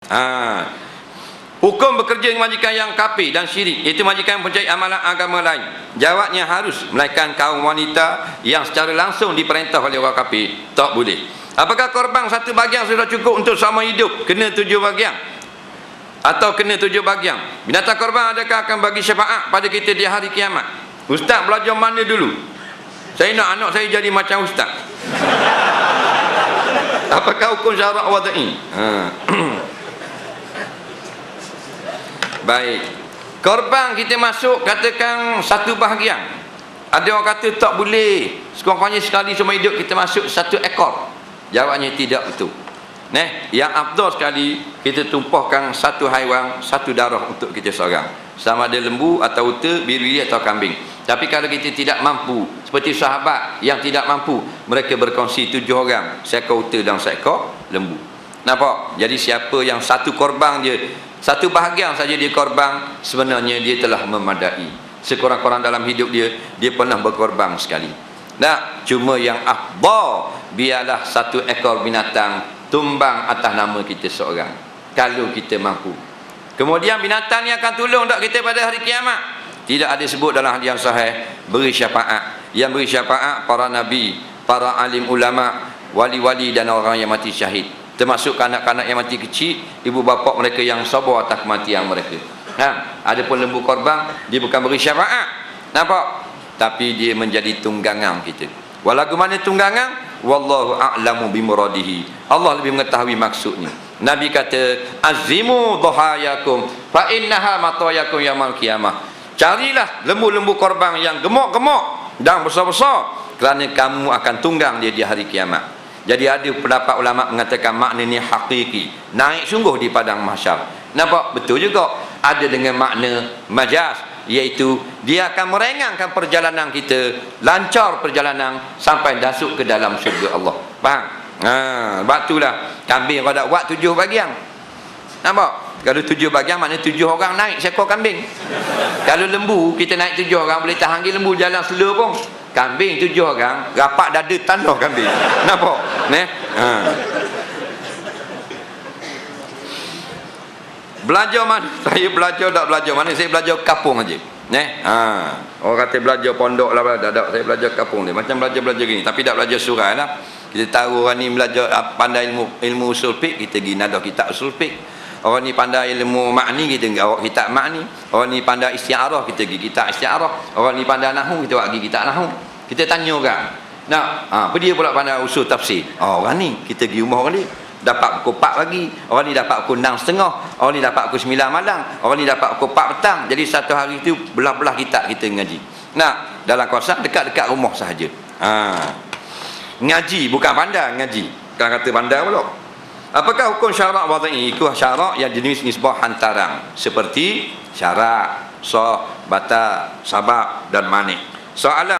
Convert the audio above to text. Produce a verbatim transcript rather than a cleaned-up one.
Ha. Hukum bekerja dengan majikan yang kafir dan syirik, iaitu majikan yang mempercayai amalan agama lain. Jawabnya harus, melainkan kaum wanita yang secara langsung diperintah oleh orang kafir. Tak boleh. Apakah korban satu bahagian sudah cukup untuk selama hidup? Kena tujuh bahagian. Atau kena tujuh bahagian. Binatang korban adakah akan bagi syafaat pada kita di hari kiamat? Ustaz belajar mana dulu? Saya nak anak saya jadi macam ustaz. Apakah hukum syarak wada'i? Ha. Baik. Korban kita masuk katakan satu bahagian. Ada orang kata tak boleh. Sekurang-kurangnya sekali semua hidup kita masuk satu ekor. Jawabnya tidak betul. Neh, yang afdal sekali kita tumpahkan satu haiwan, satu darah untuk kita seorang. Sama ada lembu atau unta, biri atau kambing. Tapi kalau kita tidak mampu, seperti sahabat yang tidak mampu, mereka berkongsi tujuh orang, seekor unta dan seekor lembu. Nampak? Jadi siapa yang satu korban dia, satu bahagian saja dia korban, sebenarnya dia telah memadai. Sekurang-kurang dalam hidup dia, dia pernah berkorban sekali. Nah, cuma yang afdal biarlah satu ekor binatang tumbang atas nama kita seorang, kalau kita mampu. Kemudian binatang ni akan tolong tak kita pada hari kiamat? Tidak ada sebut dalam hadis yang sahih beri syafaat. Yang beri syafaat para nabi, para alim ulama, wali-wali dan orang yang mati syahid, termasuk anak-anak yang mati kecil, ibu bapa mereka yang sabar atas kematian mereka. Ha, adapun lembu korban, dia bukan beri syafaat. Nampak? Tapi dia menjadi tunggangan kita. Walaupun mana tunggangan, wallahu a'lamu bimuradihi. Allah lebih mengetahui maksudnya. Nabi kata, azimu dhahayakum fa innaha matayakum yaumil qiyamah. Carilah lembu-lembu korban yang gemuk-gemuk dan besar-besar, kerana kamu akan tunggang dia di hari kiamat. Jadi ada pendapat ulama mengatakan makna ni hakiki, naik sungguh di padang mahsyar. Nampak? Betul juga. Ada dengan makna majaz, iaitu dia akan meringankan perjalanan kita, lancar perjalanan sampai masuk ke dalam syurga Allah. Faham? Ha, sebab itulah kambing kalau buat tujuh bahagian. Nampak? Kalau tujuh bahagian maknanya tujuh orang naik seekor kambing. Kalau lembu kita naik tujuh orang boleh tahan lagi lembu jalan slow pun. Kambing tujuh orang rapat dada tanah kambing. Nampak? Neh. Ha. Belajar mana? Saya belajar tak belajar mana? Saya belajar kapung aja. Neh. Ha. Orang kata belajar pondok lah, tak ada. Saya belajar kapung dia. Macam belajar-belajar gini, tapi tak belajar surah lah. Kita tahu orang ni belajar pandai ilmu ilmu usul fiqh, kita pergi nadah kitab usul fiqh. Orang ni pandai ilmu makni, kita pergi awak kitab makni. Orang ni pandai isti'arah, kita pergi kitab isti'arah. Orang ni pandai nahwu, kita pergi kitab nahwu. Kita tanya orang. Nah, ha, apa dia pula pandai usul tafsir? Oh, orang ni kita pergi rumah orang ni, dapat pukul empat pagi, orang ni dapat pukul enam setengah, orang ni dapat pukul sembilan malam, orang ni dapat pukul empat petang. Jadi satu hari itu belah-belah kitab kita ngaji. Nah, dalam kawasan dekat-dekat rumah sahaja. Ha. Ngaji bukan pandai ngaji. Kalau kata pandai pula. Apakah hukum syarak wada'i? Itu syarak yang jenis nisbah hantaran, seperti syarak, sah, bata, sabab dan manik. Soalan